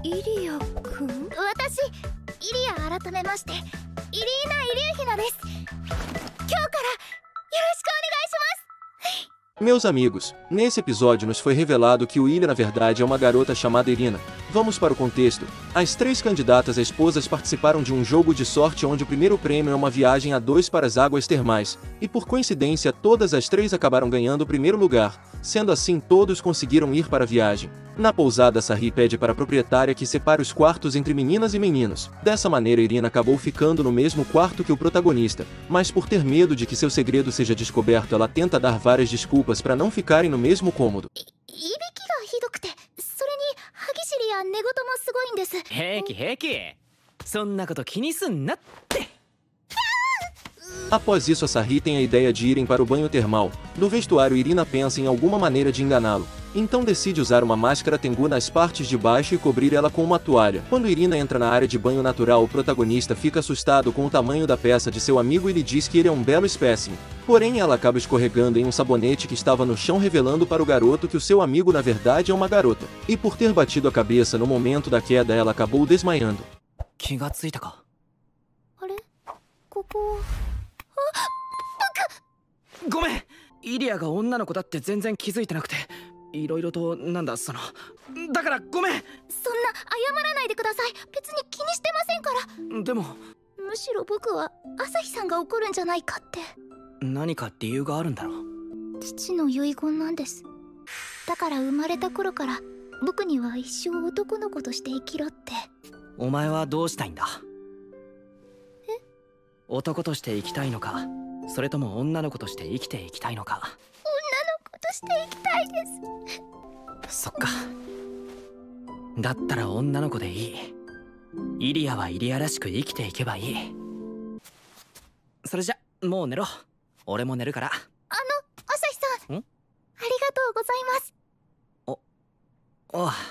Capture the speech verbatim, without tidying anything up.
イリアくん？私、イリア改めまして、イリーナ・イリューヒナです。今日からよろしくお願いします。 Meus amigos, nesse episódio nos foi revelado que o Ilya na verdade é uma garota chamada Irina. Vamos para o contexto. As três candidatas a esposas participaram de um jogo de sorte onde o primeiro prêmio é uma viagem a dois para as águas termais, e por coincidência todas as três acabaram ganhando o primeiro lugar. Sendo assim, todos conseguiram ir para a viagem. Na pousada, Sarri pede para a proprietária que separe os quartos entre meninas e meninos. Dessa maneira, Irina acabou ficando no mesmo quarto que o protagonista, mas por ter medo de que seu segredo seja descoberto, ela tenta dar várias desculpas para não ficarem no mesmo cômodo. いびきがひどくて、それに歯ぎしりや寝言もすごいんです。 平気平気、そんなこと気にすんなって。 Após isso, a Sarri tem a ideia de irem para o banho termal. No vestuário, Irina pensa em alguma maneira de enganá-lo. Então decide usar uma máscara Tengu nas partes de baixo e cobrir ela com uma toalha. Quando Irina entra na área de banho natural, o protagonista fica assustado com o tamanho da peça de seu amigo e lhe diz que ele é um belo espécime. Porém, ela acaba escorregando em um sabonete que estava no chão, revelando para o garoto que o seu amigo na verdade é uma garota. E por ter batido a cabeça no momento da queda, ela acabou desmaiando. 気がついたか。 あれ？ここ。 ごめん、イリアが女の子だって全然気づいてなくて、いろいろとなんだその、だからごめん。 そんな謝らないでください。別に気にしてませんから。 でもむしろ僕は朝日さんが怒るんじゃないかって。 何か理由があるんだろう。 父の遺言なんです。だから生まれた頃から僕には一生男の子として生きろって。 お前はどうしたいんだ。 え？ 男として生きたいのか、それとも女の子として生きていきたいのか。 女の子として生きたいです。 そっか。だったら女の子でいい。イリアはイリアらしく生きていけばいい。それじゃもう寝ろ。俺も寝るから。 あの朝日さん、 ん？ ありがとうございます。 お、ああ。